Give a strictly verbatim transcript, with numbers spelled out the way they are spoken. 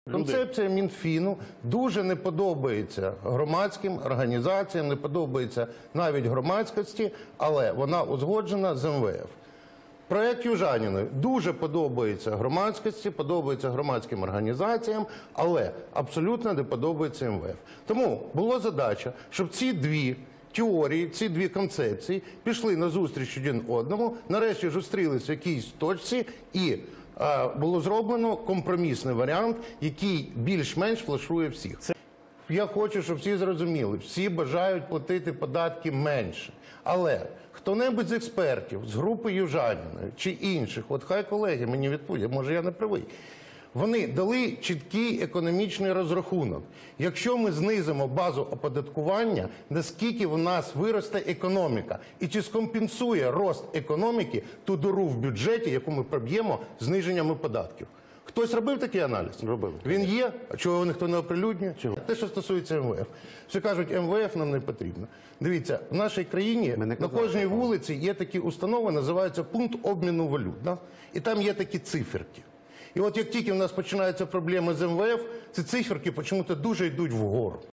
Концепція Мінфіну дуже не подобається громадським організаціям, не подобається навіть громадськості, але вона узгоджена з ем ве еф. Проект Южаніної дуже подобається громадськості, подобається громадським організаціям, але абсолютно не подобається ем ве еф. Тому була задача, щоб ці дві теорії, ці дві концепції пішли на зустріч один одному, нарешті зустрілись в якійсь точці і а, було зроблено компромісний варіант, який більш-менш флешує всіх. Я хочу, щоб всі зрозуміли, всі бажають платити податки менше. Але хто-небудь з експертів, з групи Южаніної чи інших, от хай колеги мені відповідять, може я не правий, вони дали чіткий економічний розрахунок. Якщо ми знизимо базу оподаткування, наскільки в нас виросте економіка? І чи скомпенсує рост економіки ту діру в бюджеті, яку ми проб'ємо зниженнями податків? Хтось робив такий аналіз? Робив. Він є? А чого його ніхто не оприлюднює? Чого? Те, що стосується ем ве еф. Всі кажуть, ем ве еф нам не потрібно. Дивіться, в нашій країні на кожній вулиці є такі установи, називаються пункт обміну валют. Да? І там є такі циферки. І от як тільки в нас починаються проблеми з ем ве еф, ці циферки почему-то дуже йдуть вгору.